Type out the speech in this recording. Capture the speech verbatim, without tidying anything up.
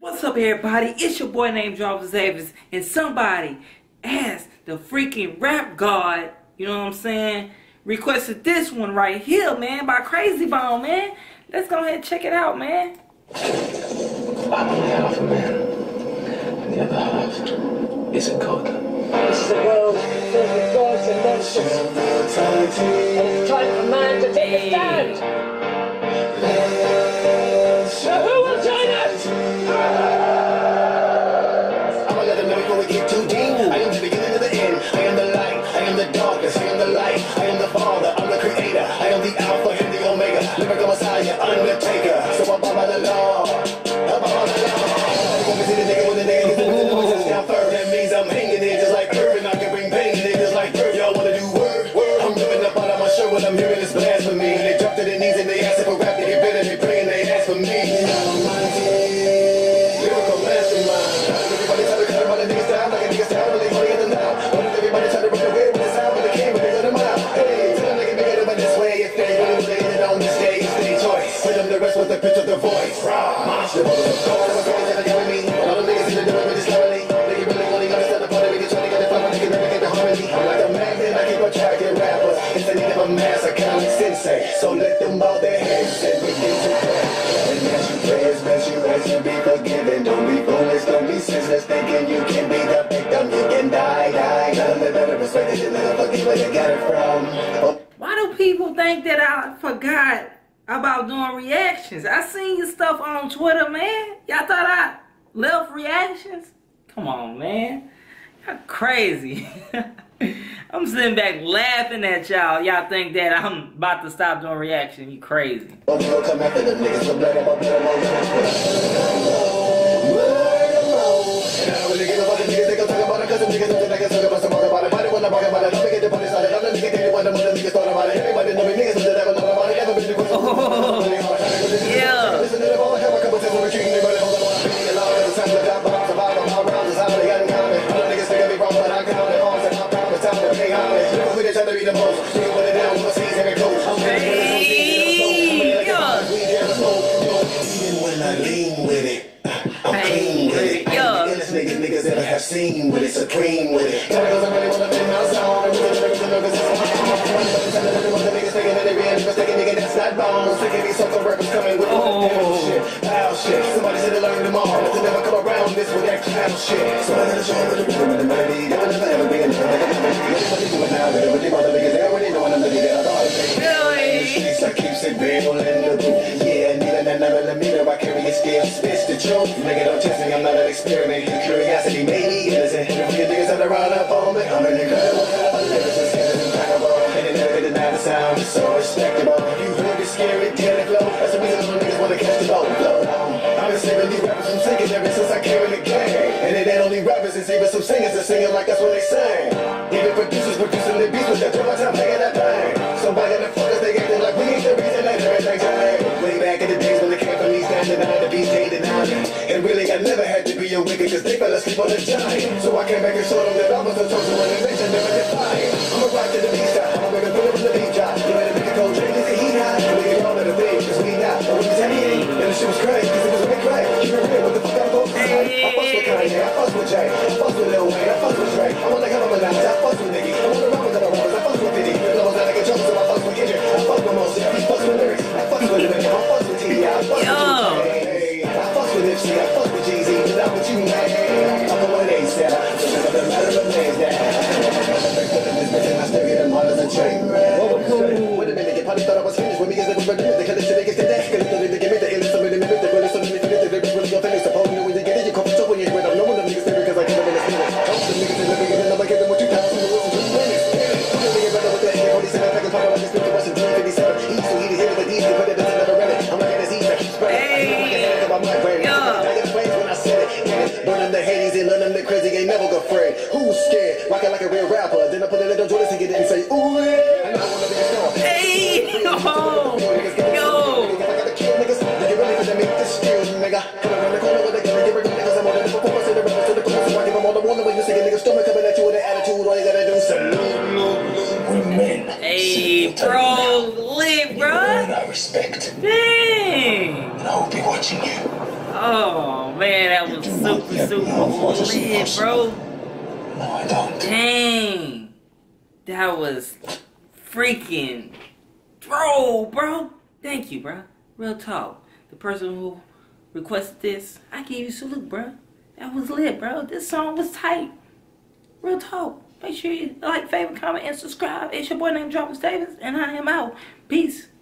What's up, everybody? It's your boy named Jarvis Davis, and somebody asked the freaking rap god, you know what I'm saying, requested this one right here, man, by Krayzie Bone, man. Let's go ahead and check it out, man. I'm only half a man, and the other half isn't God. This is a world filled with gods and monsters, and it's time for man to take a stand. So who will join us? I'm gonna let them know before we get too deep. I am the beginning of the end. I am the light. I am the darkness. I am the light. I am the Father. I'm the Creator. I am the Alpha and the Omega. Lyrical Messiah, Undertaker. So I'm by the law. I'm by the law. You want me to see the nigga with the nigga? Cause the nigga was down first. That means I'm hanging there just like Irvin. I can bring pain in just like Irvin. Y'all wanna do word? I'm ripping up out of my shirt when I'm hearing this blasphemy. They drop to their knees and they ask for rap. They get better. They pray and they ask for me. Lyrical mastermind. Everybody try to cut about the niggas down like a nigga sound, but they money in the now. What if everybody try to run away with the sound when they came, but they let them out? Hey, tell them they can make it over this way if they really believe it on this stage, they choice. Put them the rest with the pitch of the voice. Monster, go on, what's going on, tell me. All the niggas in the doing with this slowly. They can really only understand the part of it, trying to get the flow, they can never get the harmony. I'm like a magnet, I keep attracting rappers. It's the need of a mass accounting sensei. So let them bow their heads and begin to pray. And as you pray, as best you as you be forgiven. Don't be foolish, don't be senseless, thinking you can be the victim. You can die, die. None of the better perspective, you never forget where you got it from. Oh. Why do people think that I forgot about doing reactions? I seen your stuff on Twitter, man. Y'all thought I left reactions? Come on, man. Y'all crazy. I'm sitting back laughing at y'all. Y'all think that I'm about to stop doing reaction. You crazy. Come after the niggas for blood, I'm a blood, I'm niggas ever have seen with it, supreme with it. Tell me cause I really wanna be my song. I'm really nervous and nervous. I'm the niggas thinking that they be mistaken, nigga, that's not bones. Thinking these sucker rappers coming with all that shit, foul shit. Somebody said they learned them all, but they never come around this with that clown shit. So I gotta show them what the rhythm of the melody. They will never ever be in the rhythm of the melody. What they doing now, they already want the niggas, they already know I'm the nigga. I thought it streets, I keep it real in the booth. Yeah, neither than none of the meter, I carry a scale, spits the truth. Nigga, don't test me, I'm not an experiment. Curiosity made me innocent. If you niggas have to run up on me, I'm an incredible. My lyrics are scared and impeccable. And it never deny the sound, it's so respectable. You heard the scary daily flow. That's the reason some niggas wanna catch the boat. I've been saving these rappers from singing ever since I came in the game. And it ain't only rappers, it's even some singers that singing like that's what they sing. Even producers producing the beats with that turn my time making that thing. So why the fuckers they acting like we ain't the reason that everything's changed. Way back in the days when they came from me standing on the beat, they denied me. And really I never had to be a wicked cause they fell asleep on the giant. So I came back and showed them that I was the chosen one and they should never defy. I'ma rock to the beat style, I'ma make a put up in the beat drop. You better make a cold drink, this is heat high. We get all of the things cause we not. But we said he ain't, and the shit was crazy cause it was a big crack. You remember what the fuck I'm supposed to say? I fuss with Kanye, I fuss with Jay, I fuss with Lil Wayne, I fuss with Drake. I wanna come up and I fuss with Nicki, I wanna run with the rappers, I fuss with fifty. I was out of control so I fuss with Kendrick, I fuss with Mos Def, I fuss with lyrics, I fuss with Eminem, I fuss with T D I, I fuss with Jay, I fuss with Nipsey, I fuss with Jay-Z, but not with you, man. I'm the one they said, so it doesn't matter the names that. I still get them all as a train wreck. Wait a minute, they probably thought I was finished with me, cause it was running with the colors to make it to that. Cause they they give me the illness, so many minutes, they really so many minutes, they really don't think it's supposed to know when you get it, you come to when you quit. I'm no one of them niggas there because I can't even explain it. I'm the niggas in the beginning, I'm like giving what you got, so listen to the minutes. I'm the nigga better with the A forty-seven, I can talk about this with the Russian G fifty-seven. He's so heated here with the D's, they put it in the never read it. I'm like in his E's, I keep spreading. I feel like a headache about my brain. I get flames when I said it. Burn them the Hades and learn them the crazy, ain't never afraid. Who's scared? Rockin' like a real rapper. Then I put a little Jordan to get it and say, ooh, yeah. I know I wanna be a star. Hey, yo, yo. If I gotta kill niggas, then you really gonna make this skill, nigga. Come around the corner with a gun and get rid of niggas. I'm on the performance in the rappers to the corner, so I give them all the warning when you see a nigga stomach coming at you with an attitude. All you gotta do is salute. We men. Hey, bro, lit, bro. I respect. Dang. And I will be watching you. Oh, man, that that was super, super lit, bro. No, I don't. Dang. That was freaking bro, bro. Thank you, bro. Real talk. The person who requested this, I give you a salute, bro. That was lit, bro. This song was tight. Real talk. Make sure you like, favorite, comment, and subscribe. It's your boy named Jarvis Davis, and I am out. Peace.